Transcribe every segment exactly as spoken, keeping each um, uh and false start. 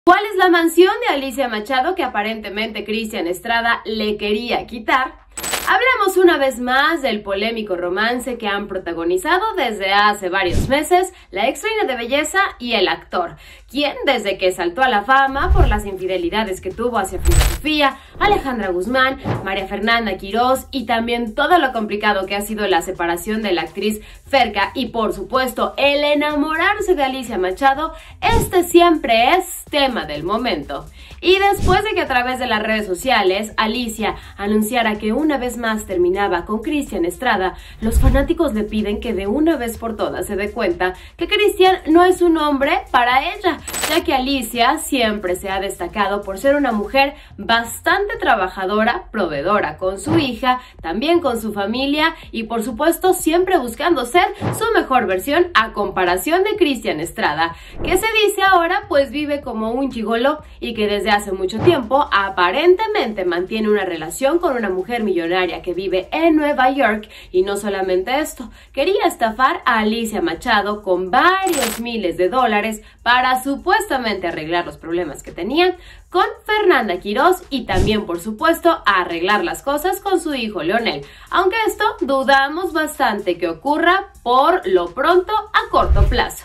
¿Cuál es la mansión de Alicia Machado que aparentemente Cristian Estrada le quería quitar? Hablemos una vez más del polémico romance que han protagonizado desde hace varios meses la ex reina de belleza y el actor, quien desde que saltó a la fama por las infidelidades que tuvo hacia Frida Sofía, Alejandra Guzmán, María Fernanda Quirós y también todo lo complicado que ha sido la separación de la actriz Ferka y por supuesto el enamorarse de Alicia Machado, este siempre es tema del momento. Y después de que a través de las redes sociales Alicia anunciara que una vez más terminaba con Cristian Estrada, los fanáticos le piden que de una vez por todas se dé cuenta que Cristian no es un hombre para ella, ya que Alicia siempre se ha destacado por ser una mujer bastante trabajadora, proveedora con su hija, también con su familia y por supuesto siempre buscando ser su mejor versión a comparación de Cristian Estrada, que se dice ahora pues vive como un gigolo y que desde hace mucho tiempo aparentemente mantiene una relación con una mujer millonaria que vive en Nueva York. Y no solamente esto, quería estafar a Alicia Machado con varios miles de dólares para supuestamente arreglar los problemas que tenían con Fernanda Quirós y también por supuesto arreglar las cosas con su hijo Leonel, aunque esto dudamos bastante que ocurra por lo pronto a corto plazo.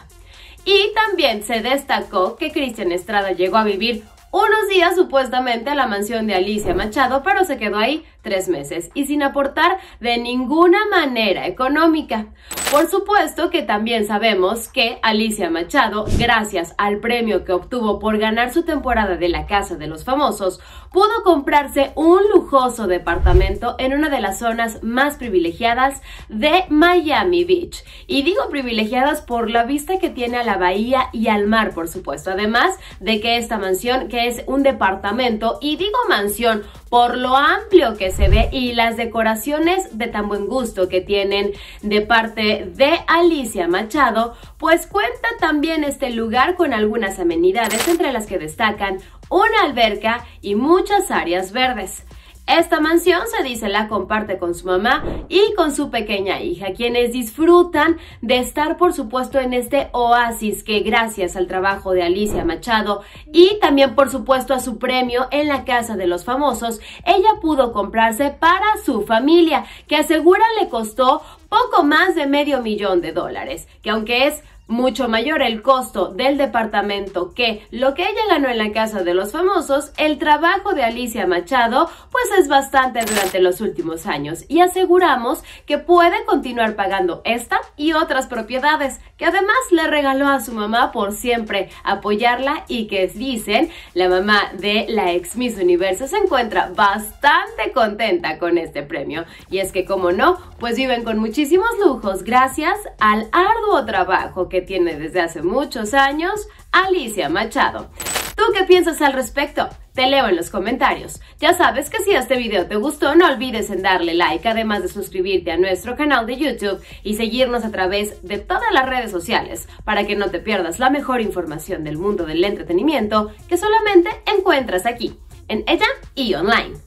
Y también se destacó que Cristian Estrada llegó a vivir unos días supuestamente a la mansión de Alicia Machado, pero se quedó ahí tres meses y sin aportar de ninguna manera económica. Por supuesto que también sabemos que Alicia Machado, gracias al premio que obtuvo por ganar su temporada de La Casa de los Famosos, pudo comprarse un lujoso departamento en una de las zonas más privilegiadas de Miami Beach. Y digo privilegiadas por la vista que tiene a la bahía y al mar, por supuesto. Además de que esta mansión, que es un departamento, y digo mansión por lo amplio que se ve y las decoraciones de tan buen gusto que tienen de parte de Alicia Machado, pues cuenta también este lugar con algunas amenidades entre las que destacan una alberca y muchas áreas verdes. Esta mansión se dice la comparte con su mamá y con su pequeña hija, quienes disfrutan de estar por supuesto en este oasis que gracias al trabajo de Alicia Machado y también por supuesto a su premio en La Casa de los Famosos, ella pudo comprarse para su familia, que asegura le costó poco más de medio millón de dólares, que aunque es mucho mayor el costo del departamento que lo que ella ganó en La Casa de los Famosos, el trabajo de Alicia Machado pues es bastante durante los últimos años y aseguramos que puede continuar pagando esta y otras propiedades que además le regaló a su mamá por siempre apoyarla y que dicen la mamá de la ex Miss Universo se encuentra bastante contenta con este premio. Y es que como no, pues viven con muchísimos lujos gracias al arduo trabajo que que tiene desde hace muchos años Alicia Machado. ¿Tú qué piensas al respecto? Te leo en los comentarios. Ya sabes que si este video te gustó, no olvides en darle like, además de suscribirte a nuestro canal de YouTube y seguirnos a través de todas las redes sociales para que no te pierdas la mejor información del mundo del entretenimiento que solamente encuentras aquí, en Ella y Online.